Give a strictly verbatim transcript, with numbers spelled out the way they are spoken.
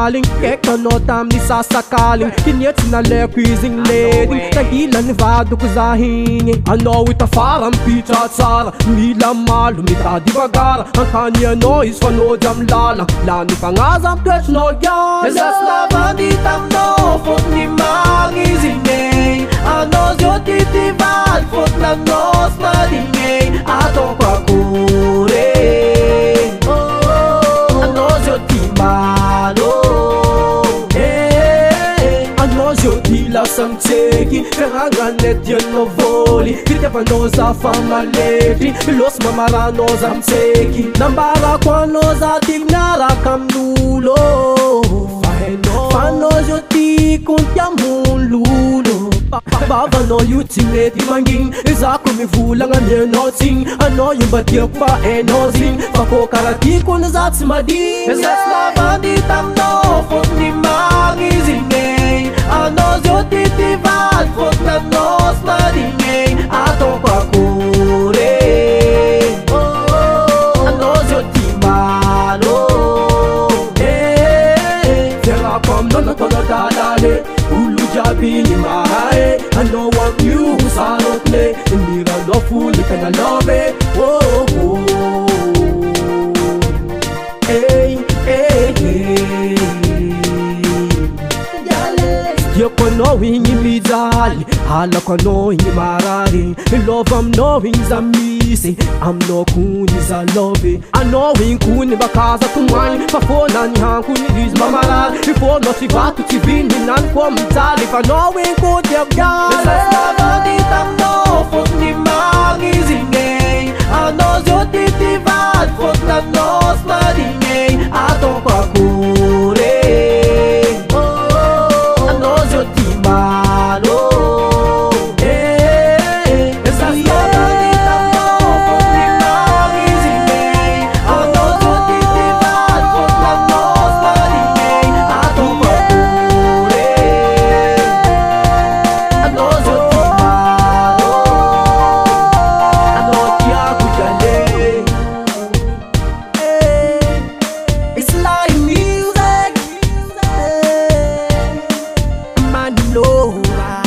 sinungaling. Kekano tam ni sasakaling. Kinyet sinalekizing leding. Tagilan vado ko zahingin. Ano itafarang pizza tsara. Mila malu mita divagara. Ang kanya noise fano jam lalang. Lani pangazam twetch no gyal. Zaslava di tam no fot ni magizingay. Ano zyo titivad fot na nos maringay. Ato kwa kure. Ano zyo timano. Ano zyo tila sam tseki. Feranganet yan no voli. Kirke pa no za famaleti. Bilos mamara no zam tseki. Nambara kwa no za tignara kam nulo. Fano zyo ti kuntya mululo. Baba no ultimate manging. Izako mi vula nga nye no ting. Ano yung batiyak pa e no zing. Fako karati ko na za tsimadi. Zaslava di tam no fot ni magizingay. Ano zyo titivad fot na nos maringay. Ato kwa kure. Ano zyo timano. Tera kom no no tono dalale. Ulu jabi ni mahae. I know I'm you who's on the play. Nira no fool you can love it. Oh oh. Hey hey hey. Yo kono hingi bizali. Hala kono hingi marari. Love I'm knowing zamisi. I'm no kuni za love. I know in kuni bakaza tumwani. Pafona ni hankuni riz mamara. Before no sivatu tivini nan kwa mtali. If I know in kuni yabgale. Zaslava di tam no fot ni magizingay. Ano zyo titivad fot na nos maringay. Ato kwa kure. Ano zyo timano. Zaslava di tam no fot ni magizingay. Ano zyo titivad fot na nos maringay. Ato kwa kure. Ano zyo timano. Ano tiya kujale. It's like music. Manilora.